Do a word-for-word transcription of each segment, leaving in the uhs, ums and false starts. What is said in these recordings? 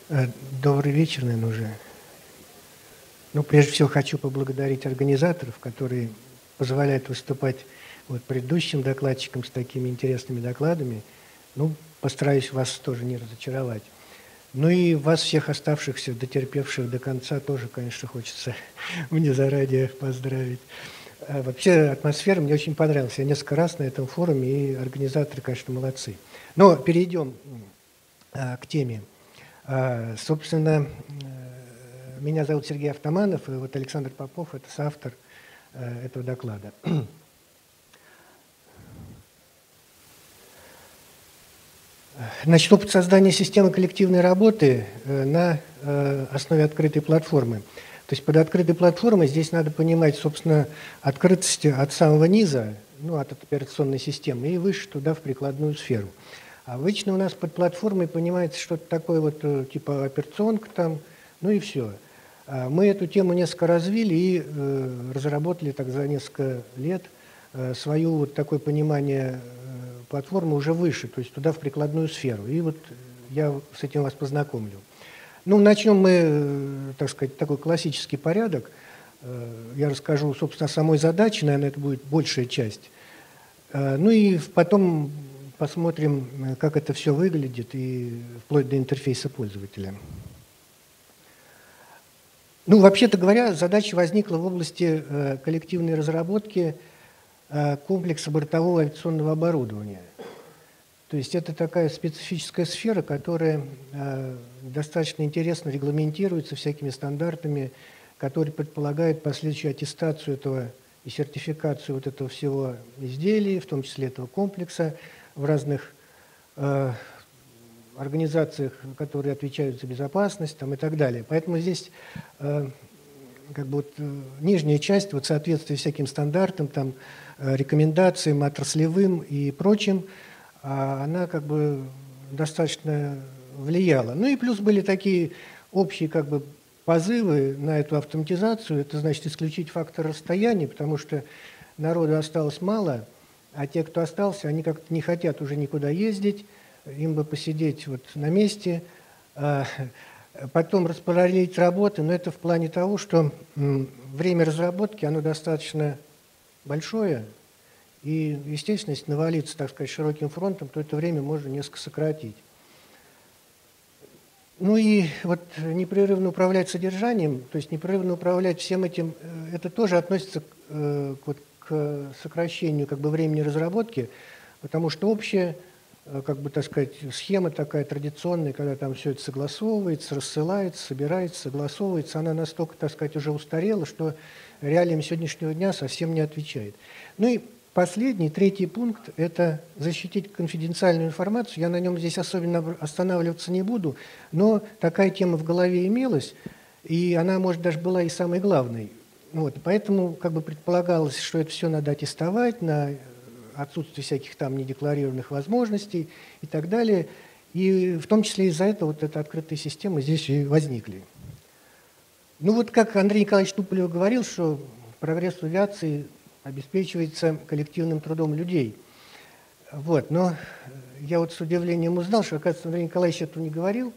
Э, Добрый вечер, наверное, уже. Ну, прежде всего, хочу поблагодарить организаторов, которые позволяют выступать вот предыдущим докладчикам с такими интересными докладами. Ну, постараюсь вас тоже не разочаровать. Ну и вас, всех оставшихся, дотерпевших до конца, тоже, конечно, хочется мне заранее поздравить. А вообще, атмосфера мне очень понравилась. Я несколько раз на этом форуме, и организаторы, конечно, молодцы. Но перейдем а, к теме. А, собственно, э, меня зовут Сергей Автоманов, и вот Александр Попов – это соавтор э, этого доклада. Значит, опыт создания системы коллективной работы э, на э, основе открытой платформы. То есть под открытой платформой здесь надо понимать, собственно, открытость от самого низа, ну, от операционной системы, и выше туда, в прикладную сферу. А обычно у нас под платформой понимается что-то такое вот, типа операционка там, ну и все. Мы эту тему несколько развили и э, разработали так за несколько лет э, свое вот такое понимание э, платформы уже выше, то есть туда, в прикладную сферу. И вот я с этим вас познакомлю. Ну, начнем мы, э, так сказать, такой классический порядок. Э, я расскажу, собственно, о самой задаче, наверное, это будет большая часть. Э, ну и потом посмотрим, как это все выглядит, и вплоть до интерфейса пользователя. Ну, вообще-то говоря, задача возникла в области э, коллективной разработки э, комплекса бортового авиационного оборудования. То есть это такая специфическая сфера, которая э, достаточно интересно регламентируется всякими стандартами, которые предполагают последующую аттестацию этого и сертификацию вот этого всего изделия, в том числе этого комплекса, в разных э, организациях, которые отвечают за безопасность там, и так далее. Поэтому здесь э, как бы вот, э, нижняя часть, вот, соответствие всяким стандартам, там, э, рекомендациям отраслевым и прочим, э, она как бы достаточно влияла. Ну и плюс были такие общие как бы позывы на эту автоматизацию, это значит исключить фактор расстояния, потому что народу осталось мало, а те, кто остался, они как-то не хотят уже никуда ездить, им бы посидеть вот на месте, потом распараллелить работы, но это в плане того, что время разработки, оно достаточно большое, и, естественно, если навалиться, так сказать, широким фронтом, то это время можно несколько сократить. Ну и вот непрерывно управлять содержанием, то есть непрерывно управлять всем этим, это тоже относится к, вот, к сокращению как бы времени разработки, потому что общая, как бы, так сказать, схема такая традиционная, когда там все это согласовывается, рассылается, собирается, согласовывается, она настолько, так сказать, уже устарела, что реалиям сегодняшнего дня совсем не отвечает. Ну и последний, третий пункт – это защитить конфиденциальную информацию. Я на нем здесь особенно останавливаться не буду, но такая тема в голове имелась, и она, может, даже была и самой главной. Вот, поэтому как бы предполагалось, что это все надо аттестовать на отсутствие всяких там недекларированных возможностей и так далее. И в том числе из-за этого вот эта открытая система здесь и возникли. Ну вот как Андрей Николаевич Туполев говорил, что прогресс в авиации обеспечивается коллективным трудом людей. Вот, но я вот с удивлением узнал, что, оказывается, Андрей Николаевич этого не говорил,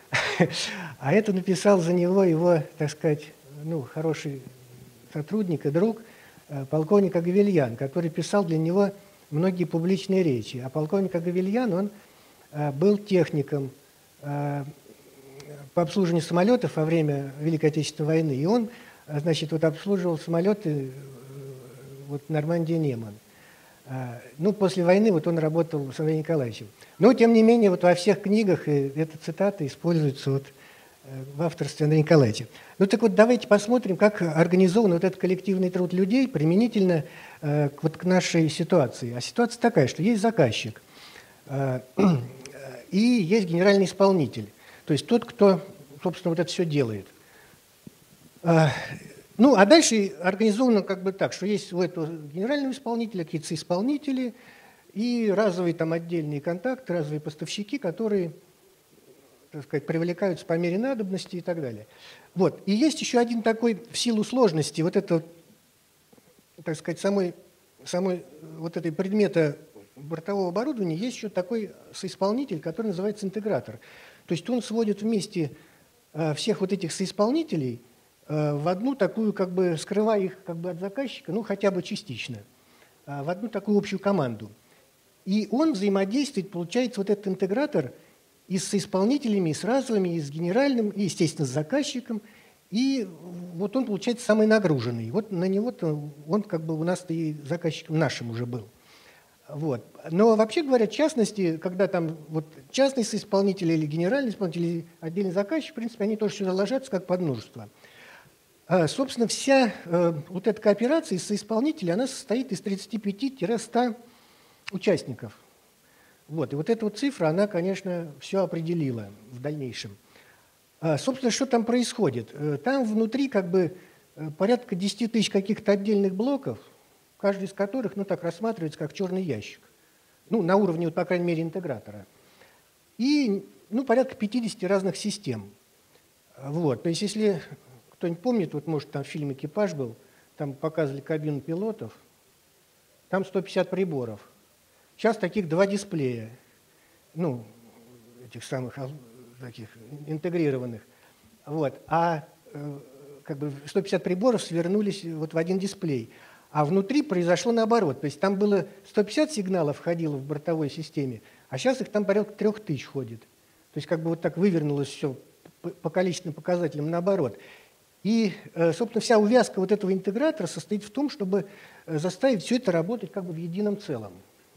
а это написал за него его, так сказать, ну, хороший сотрудник и друг, полковник Агавельян, который писал для него многие публичные речи. А полковник Агавельян, он был техником по обслуживанию самолетов во время Великой Отечественной войны, и он, значит, вот обслуживал самолеты вот Нормандия Неман. Ну, после войны вот он работал с Андреем Николаевичем. Но, тем не менее, вот во всех книгах эта цитата используется вот в авторстве Андрея Николаевича. Ну, так вот, давайте посмотрим, как организован вот этот коллективный труд людей применительно э, вот к нашей ситуации. А ситуация такая, что есть заказчик э, и есть генеральный исполнитель. То есть тот, кто, собственно, вот это все делает. Э, ну, а дальше организовано как бы так, что есть у этого генерального исполнителя какие-то соисполнители и разовые там отдельные контакты, разовые поставщики, которые, так сказать, привлекаются по мере надобности и так далее. Вот. И есть еще один такой, в силу сложности, вот это, так сказать, самой, самой вот этой предмета бортового оборудования, есть еще такой соисполнитель, который называется интегратор. То То есть он сводит вместе всех вот этих соисполнителей в одну такую, как бы скрывая их как бы от заказчика, ну хотя бы частично, в одну такую общую команду. И он взаимодействует, получается, вот этот интегратор и с соисполнителями, и с разовыми, и с генеральным, и, естественно, с заказчиком. И вот он, получается, самый нагруженный. Вот на него-то он как бы у нас-то и заказчиком нашим уже был. Вот. Но вообще говоря, в частности, когда там вот частный соисполнитель или генеральный исполнитель, или отдельный заказчик, в принципе, они тоже сюда ложатся как подмножество. А, собственно, вся э, вот эта кооперация из соисполнителей, она состоит из тридцати пяти — ста участников. Вот. И вот эта вот цифра, она, конечно, все определила в дальнейшем. А, собственно, что там происходит? Там внутри как бы порядка десяти тысяч каких-то отдельных блоков, каждый из которых, ну, так рассматривается как черный ящик. Ну, на уровне, вот, по крайней мере, интегратора. И, ну, порядка пятидесяти разных систем. Вот. То есть, если кто-нибудь помнит, вот, может, там фильм «Экипаж» был, там показывали кабину пилотов, там сто пятьдесят приборов. Сейчас таких два дисплея, ну, этих самых таких интегрированных. Вот. А э, как бы сто пятьдесят приборов свернулись вот в один дисплей. А внутри произошло наоборот. То есть там было сто пятьдесят сигналов входило в бортовой системе, а сейчас их там порядка трех тысяч ходит. То есть как бы вот так вывернулось все по количественным показателям наоборот. И, собственно, вся увязка вот этого интегратора состоит в том, чтобы заставить все это работать как бы в едином целом.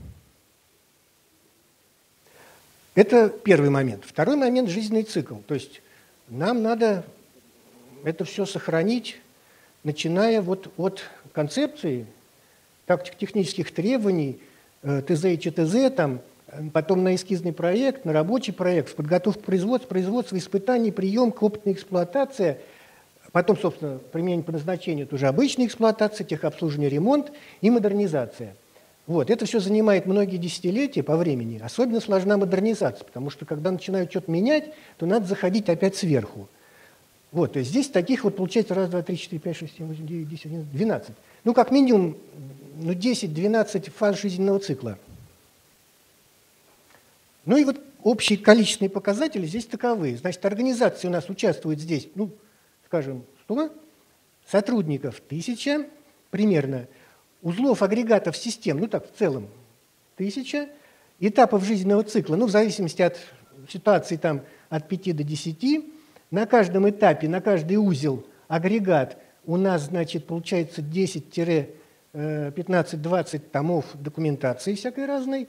Это первый момент. Второй момент – жизненный цикл. То есть нам надо это все сохранить, начиная вот от концепции, тактико-технических требований, ТЗ и ЧТЗ, там, потом на эскизный проект, на рабочий проект, в подготовку производства, производство, испытаний, приемка, опытная эксплуатация, потом, собственно, применение по назначению, это уже обычная эксплуатация, техобслуживание, ремонт и модернизация. Вот. Это все занимает многие десятилетия по времени. Особенно сложна модернизация, потому что когда начинают что-то менять, то надо заходить опять сверху. Вот. То есть здесь таких вот получается раз, два, три, четыре, пять, шесть, семь, восемь, девять, десять, одиннадцать, двенадцать. Ну, как минимум, ну, десять-двенадцать фаз жизненного цикла. Ну и вот общие количественные показатели здесь таковы. Значит, организация у нас участвует здесь, ну, скажем, сто, сотрудников тысяча примерно, узлов, агрегатов, систем, ну так, в целом, тысяча, этапов жизненного цикла, ну, в зависимости от ситуации, там, от пяти до десяти, на каждом этапе, на каждый узел, агрегат у нас, значит, получается десять-пятнадцать-двадцать томов документации всякой разной.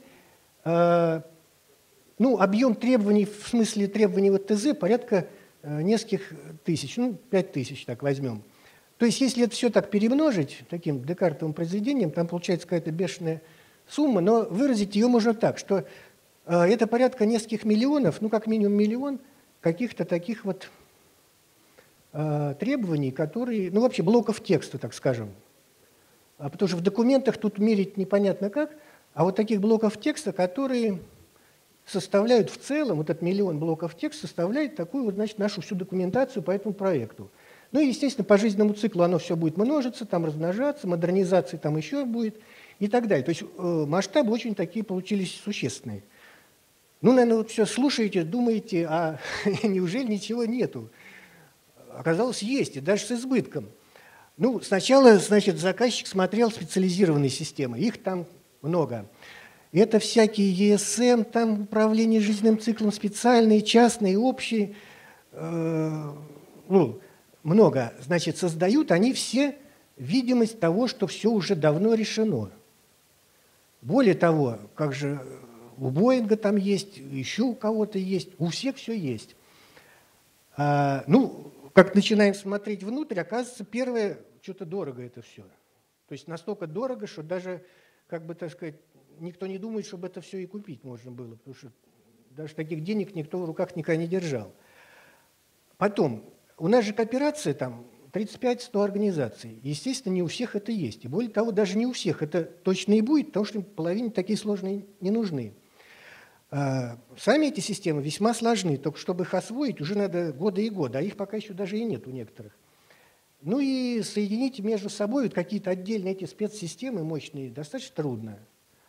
Ну, объем требований, в смысле требований вот ТЗ, порядка нескольких тысяч, ну, пять тысяч, так возьмем. То есть, если это все так перемножить, таким декартовым произведением, там получается какая-то бешеная сумма, но выразить ее можно так, что э, это порядка нескольких миллионов, ну, как минимум миллион, каких-то таких вот э, требований, которые, ну, вообще блоков текста, так скажем. А потому что в документах тут мерить непонятно как, а вот таких блоков текста, которые составляют в целом, вот этот миллион блоков текста составляет такую вот, значит, нашу всю документацию по этому проекту. Ну и, естественно, по жизненному циклу оно все будет множиться, там размножаться, модернизации там еще будет и так далее. То есть э, масштабы очень такие получились существенные. Ну, наверное, вот все слушаете, думаете, а неужели ничего нету? Оказалось, есть, и даже с избытком. Ну, сначала, значит, заказчик смотрел специализированные системы, их там много. Это всякие и эс эм, там управление жизненным циклом, специальные, частные, общие, э, ну, много. Значит, создают они все видимость того, что все уже давно решено. Более того, как же у Боинга там есть, еще у кого-то есть, у всех все есть. А, ну, как начинаем смотреть внутрь, оказывается, первое, что-то дорого это все. То есть настолько дорого, что даже, как бы, так сказать, никто не думает, чтобы это все и купить можно было, потому что даже таких денег никто в руках никогда не держал. Потом, у нас же кооперация там тридцать пять - сто организаций. Естественно, не у всех это есть. И более того, даже не у всех это точно и будет, потому что половине такие сложные не нужны. Сами эти системы весьма сложны, только чтобы их освоить, уже надо годы и годы, а их пока еще даже и нет у некоторых. Ну и соединить между собой вот какие-то отдельные эти спецсистемы мощные достаточно трудно.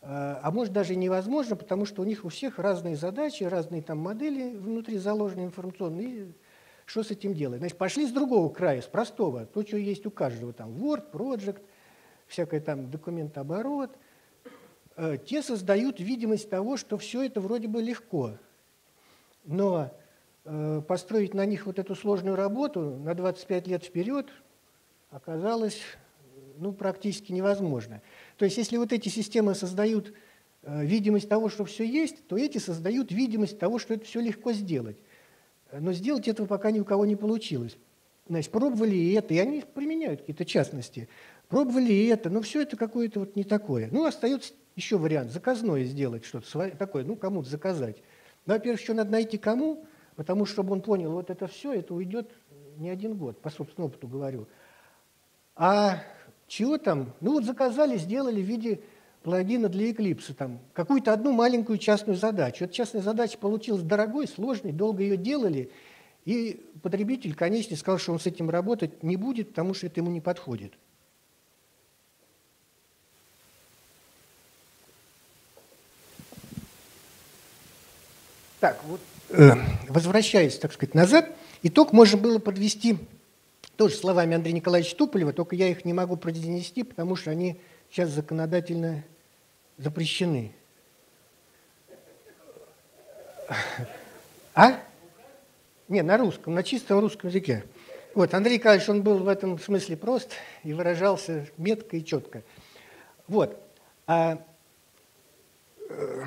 а может даже невозможно, потому что у них у всех разные задачи, разные там модели внутри заложены информационные. И что с этим делать? Значит, пошли с другого края, с простого, то, что есть у каждого, там Word, Project, всякое там документооборот. Те создают видимость того, что все это вроде бы легко, но построить на них вот эту сложную работу на двадцать пять лет вперед оказалось ну, практически невозможно. То есть если вот эти системы создают э, видимость того, что все есть, то эти создают видимость того, что это все легко сделать. Но сделать этого пока ни у кого не получилось. Значит, пробовали и это, и они применяют какие-то частности. Пробовали и это, но все это какое-то вот не такое. Ну, остается еще вариант, заказное сделать что-то такое, ну, кому-то заказать. Но, во-первых, еще надо найти кому, потому что, чтобы он понял, вот это все, это уйдет не один год, по собственному опыту говорю. А чего там? Ну вот заказали, сделали в виде плагина для Eclipse там какую-то одну маленькую частную задачу. Эта частная задача получилась дорогой, сложной, долго ее делали, и потребитель, конечно, сказал, что он с этим работать не будет, потому что это ему не подходит. Так, вот, э, возвращаясь, так сказать, назад, итог можно было подвести тоже словами Андрея Николаевича Туполева, только я их не могу произнести, потому что они сейчас законодательно запрещены. А? Не, на русском, на чистом русском языке. Вот, Андрей Николаевич, он был в этом смысле прост и выражался метко и четко. Вот. А, э,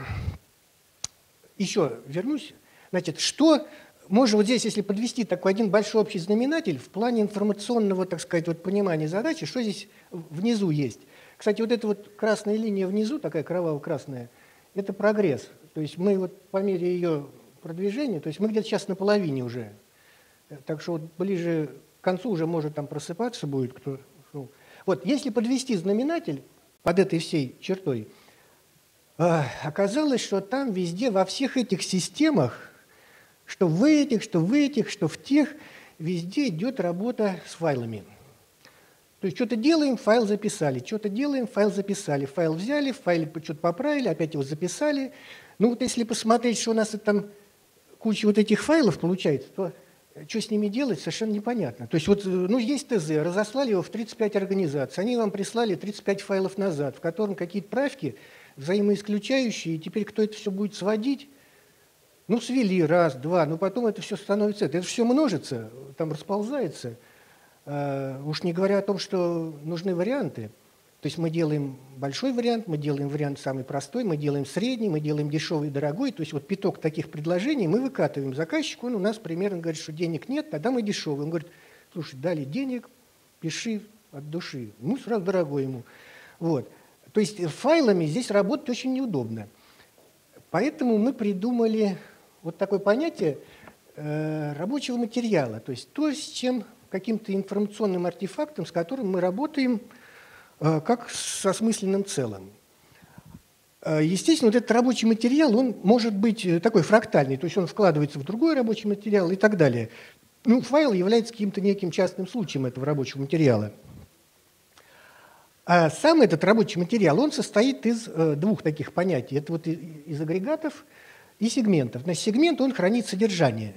еще вернусь. Значит, что... Можно вот здесь, если подвести такой один большой общий знаменатель в плане информационного, так сказать, вот понимания задачи, что здесь внизу есть. Кстати, вот эта вот красная линия внизу, такая кроваво-красная, это прогресс. То есть мы вот по мере ее продвижения, то есть мы где-то сейчас на половине уже. Так что вот ближе к концу уже может там просыпаться будет кто. Вот, если подвести знаменатель под этой всей чертой, оказалось, что там везде, во всех этих системах, что в этих, что в этих, что в тех, везде идет работа с файлами. То есть что-то делаем, файл записали, что-то делаем, файл записали, файл взяли, в файле что-то поправили, опять его записали. Ну вот если посмотреть, что у нас там куча вот этих файлов получается, то что с ними делать, совершенно непонятно. То есть вот, ну, есть ТЗ, разослали его в тридцать пять организаций, они вам прислали тридцать пять файлов назад, в котором какие-то правки взаимоисключающие, и теперь кто это все будет сводить? Ну, свели раз, два, но потом это все становится, это все множится, там расползается. Uh, уж не говоря о том, что нужны варианты. То есть мы делаем большой вариант, мы делаем вариант самый простой, мы делаем средний, мы делаем дешевый и дорогой. То есть вот пяток таких предложений мы выкатываем заказчику, он у нас примерно говорит, что денег нет, тогда мы дешевый. Он говорит, слушай, дали денег, пиши от души. Ну, сразу дорогой ему. Вот. То есть файлами здесь работать очень неудобно. Поэтому мы придумали вот такое понятие э, рабочего материала. То есть то, с чем каким-то информационным артефактом, с которым мы работаем э, как с осмысленным целым. Э, естественно, вот этот рабочий материал, он может быть такой фрактальный, то есть он вкладывается в другой рабочий материал и так далее. Ну, файл является каким-то неким частным случаем этого рабочего материала. А сам этот рабочий материал, он состоит из э, двух таких понятий. Это вот из агрегатов и сегментов. Значит, сегмент, он хранит содержание.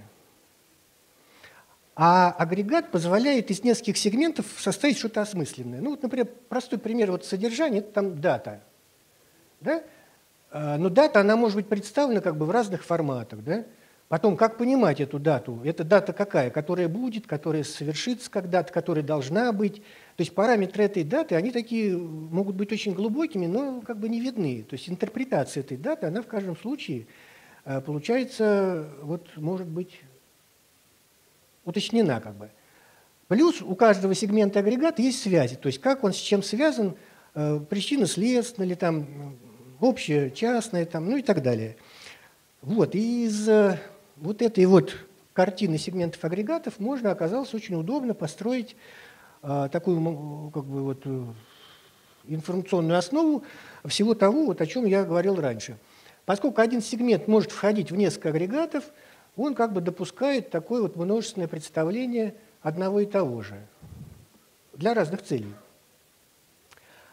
А агрегат позволяет из нескольких сегментов составить что-то осмысленное. Ну, вот, например, простой пример вот содержания – это там дата. Да? Но дата, она может быть представлена как бы в разных форматах. Да? Потом, как понимать эту дату? Эта дата какая? Которая будет, которая совершится когда-то, которая должна быть. То есть параметры этой даты, они такие могут быть очень глубокими, но как бы не видны. То есть интерпретация этой даты, она в каждом случае, получается, вот может быть уточнена как бы. Плюс у каждого сегмента агрегата есть связи, то есть как он с чем связан, причинно-следственно или там общее, частное, там, ну и так далее. Вот, и из вот этой вот картины сегментов агрегатов можно, оказалось, очень удобно построить а, такую как бы вот информационную основу всего того, вот, о чем я говорил раньше. Поскольку один сегмент может входить в несколько агрегатов, он как бы допускает такое вот множественное представление одного и того же для разных целей.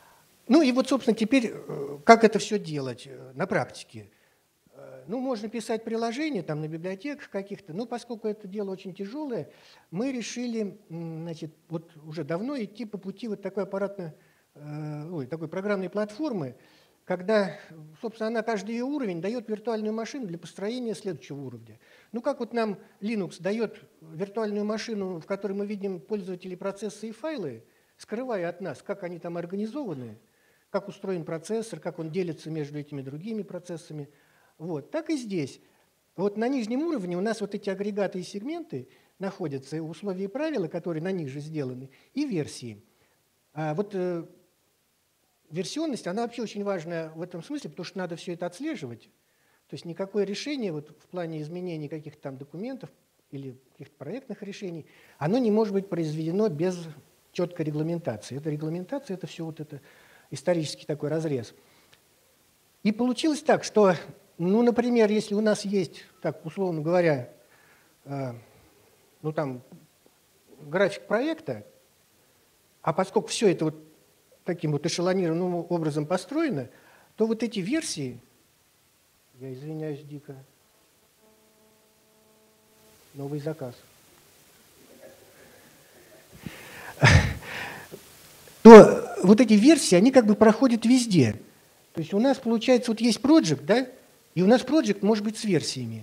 Ну и вот, собственно, теперь, как это все делать на практике? Ну, можно писать приложения там, на библиотеках каких-то, но поскольку это дело очень тяжелое, мы решили, значит, вот уже давно идти по пути вот такой аппаратной, ой, такой программной платформы, когда, собственно, она каждый ее уровень дает виртуальную машину для построения следующего уровня. Ну, как вот нам Linux дает виртуальную машину, в которой мы видим пользователей, процессы и файлы, скрывая от нас, как они там организованы, как устроен процессор, как он делится между этими другими процессами. Вот, так и здесь. Вот на нижнем уровне у нас вот эти агрегаты и сегменты находятся, условия и правила, которые на них же сделаны, и версии. А вот э, версионность, она вообще очень важна в этом смысле, потому что надо все это отслеживать. То есть никакое решение вот в плане изменений каких-то там документов или каких-то проектных решений, оно не может быть произведено без четкой регламентации. Эта регламентация – это все вот это исторический такой разрез. И получилось так, что, ну, например, если у нас есть, так условно говоря, э, ну там график проекта, а поскольку все это вот таким вот эшелонированным образом построено, то вот эти версии, я извиняюсь дико, новый заказ, то вот эти версии, они как бы проходят везде. То есть у нас, получается, вот есть project, да, и у нас project может быть с версиями.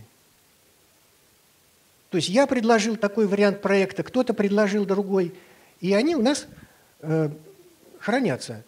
То есть я предложил такой вариант проекта, кто-то предложил другой, и они у нас э, хранятся.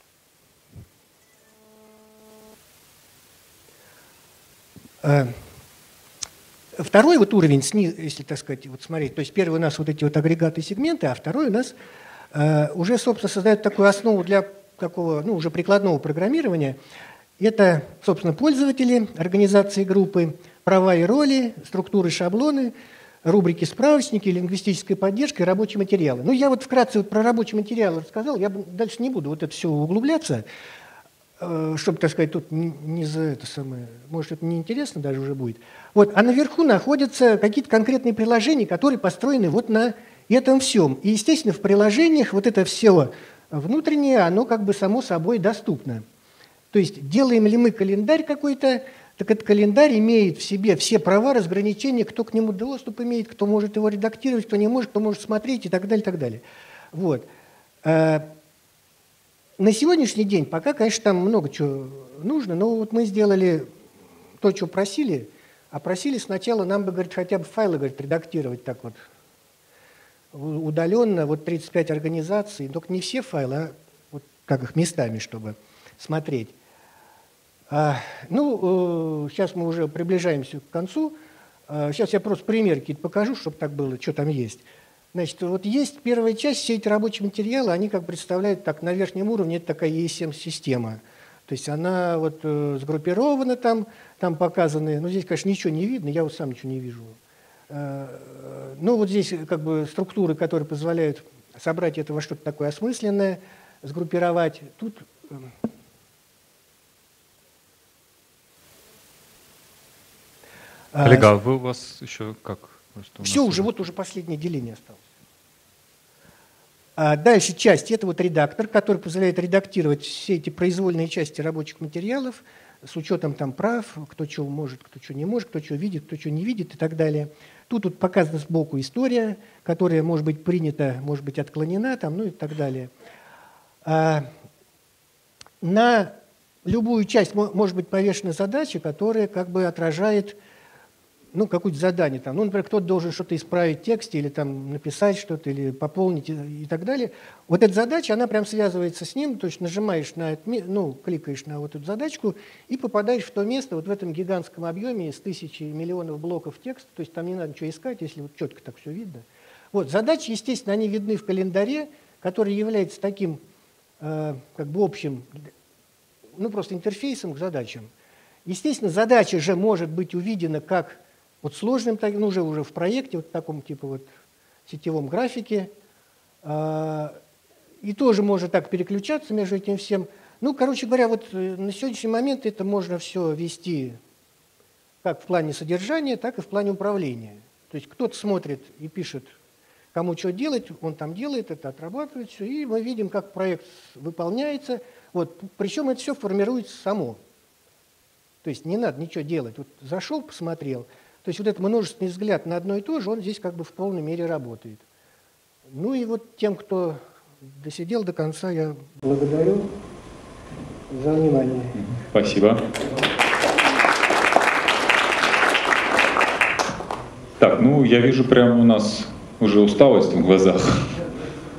Э, второй вот уровень, если так сказать, вот смотреть, то есть первый у нас вот эти вот агрегаты и сегменты, а второй у нас э, уже, собственно, создает такую основу для такого, ну, уже прикладного программирования. Это, собственно, пользователи, организации группы, права и роли, структуры, шаблоны, рубрики, справочники, лингвистическая поддержка и рабочие материалы. Ну, я вот вкратце вот про рабочие материалы рассказал, я дальше не буду вот это все углубляться, чтобы, так сказать, тут не, не за это самое, может, это неинтересно даже уже будет. Вот, а наверху находятся какие-то конкретные приложения, которые построены вот на этом всем. И, естественно, в приложениях вот это все внутреннее, оно как бы само собой доступно. То есть делаем ли мы календарь какой-то, так этот календарь имеет в себе все права, разграничения, кто к нему доступ имеет, кто может его редактировать, кто не может, кто может смотреть и так далее, и так далее. Вот. На сегодняшний день пока, конечно, там много чего нужно, но вот мы сделали то, что просили, а просили сначала нам бы, говорит, хотя бы файлы, говорит, редактировать так вот удаленно, вот тридцать пять организаций, только не все файлы, а вот как их местами, чтобы смотреть. А, ну, э, сейчас мы уже приближаемся к концу. А, сейчас я просто примеры какие-то покажу, чтобы так было, что там есть. Значит, вот есть первая часть, все эти рабочие материалы, они как представляют, так, на верхнем уровне это такая и эс эм-система. То есть она вот э, сгруппирована там, там показаны, ну, здесь, конечно, ничего не видно, я вот сам ничего не вижу. Ну, вот здесь как бы структуры, которые позволяют собрать это во что-то такое осмысленное, сгруппировать. Тут Олег, а вы у вас еще как? Все, уже вот уже последнее деление осталось. А дальше часть – это вот редактор, который позволяет редактировать все эти произвольные части рабочих материалов с учетом там прав, кто что может, кто что не может, кто что видит, кто что не видит и так далее. Тут вот показана сбоку история, которая может быть принята, может быть отклонена, там, ну и так далее. А на любую часть может быть повешена задача, которая как бы отражает ну, какое-то задание. Там. Ну, например, кто-то должен что-то исправить в тексте или там, написать что-то, или пополнить и, и так далее. Вот эта задача, она прям связывается с ним, то есть нажимаешь на это, ну, кликаешь на вот эту задачку и попадаешь в то место вот в этом гигантском объеме из тысячи миллионов блоков текста, то есть там не надо ничего искать, если вот четко так все видно. Вот, задачи, естественно, они видны в календаре, который является таким э, как бы общим, ну, просто интерфейсом к задачам. Естественно, задача же может быть увидена как вот сложным, ну, уже, уже в проекте, вот в таком типа вот сетевом графике, э, и тоже может так переключаться между этим всем. Ну, короче говоря, вот на сегодняшний момент это можно все вести как в плане содержания, так и в плане управления. То есть кто-то смотрит и пишет, кому что делать, он там делает, это отрабатывает все, и мы видим, как проект выполняется. Вот. Причем это все формируется само. То есть не надо ничего делать. Вот зашел, посмотрел. То есть вот этот множественный взгляд на одно и то же, он здесь как бы в полной мере работает. Ну и вот тем, кто досидел до конца, я благодарю за внимание. Спасибо. Так, ну я вижу прямо у нас уже усталость в глазах.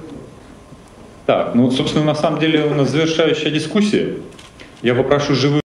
Так, ну, собственно, на самом деле у нас завершающая дискуссия. Я попрошу живых